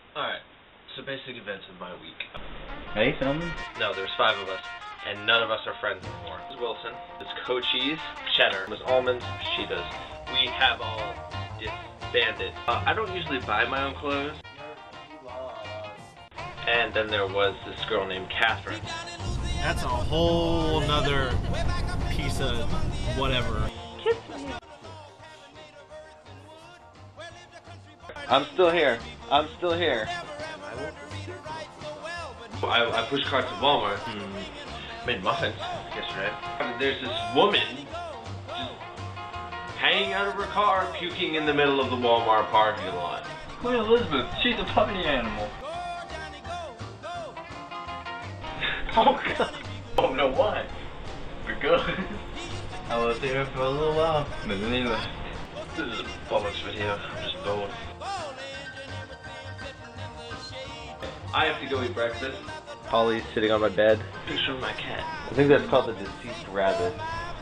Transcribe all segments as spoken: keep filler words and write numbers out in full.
Alright, so basic events of my week. Are you filming? No, there's five of us, and none of us are friends anymore. It's Wilson, it's Co Cheese, Cheddar, Miss Almonds, Cheetahs. We have all disbanded. Uh, I don't usually buy my own clothes. And then there was this girl named Catherine. That's a whole nother piece of whatever. Kiss me. I'm still here. I'm still here. I, I pushed carts to Walmart and made muffins yesterday. There's this woman just hanging out of her car, puking in the middle of the Walmart parking lot. Queen Elizabeth, she's a puppy animal. Oh god. Oh no, why? We're good. I was here for a little while, but then he left. This is a bollocks video. I'm just bored. I have to go eat breakfast. Holly's sitting on my bed. Picture of my cat. I think that's called the deceased rabbit.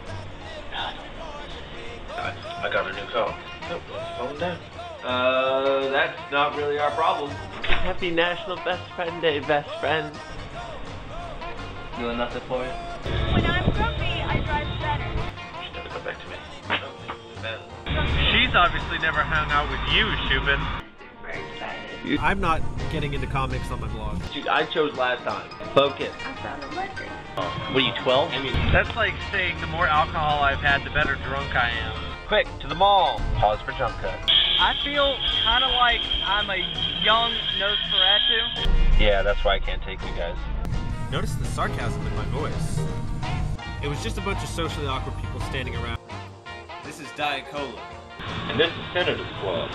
I, I got a new coat. Nope, it's falling down. Uh, that's not really our problem. Happy National Best Friend Day, best friend. Doing nothing for you? When I'm grumpy, I drive better. She never got back to me. She's obviously never hung out with you, Shubin. I'm not getting into comics on my blog. Dude, I chose last time. Focus. I found a record. What are you, twelve? I mean, That's like saying the more alcohol I've had, the better drunk I am. Quick, to the mall. Pause for jump cut. I feel kind of like I'm a young Nosferatu. Yeah, that's why I can't take you guys. Notice the sarcasm in my voice. It was just a bunch of socially awkward people standing around. This is Diet Cola. and this is Senator's Club.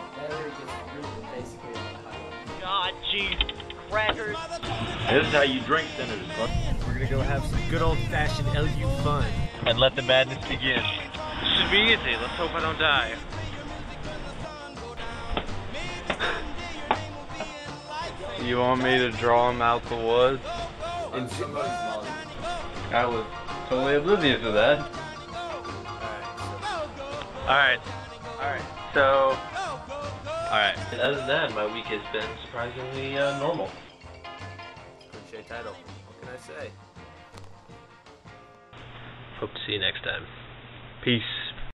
God, jeez, crackers. This is how you drink Senator's Club. We're gonna go have some good old-fashioned L U fun. And let the madness begin. This should be easy. Let's hope I don't die. You want me to draw him out the woods? In somebody's mom. I was totally oblivious to that. Alright. Alright. So... Alright. Other than that, my week has been surprisingly uh, normal. Cliche title. What can I say? Hope to see you next time. Peace.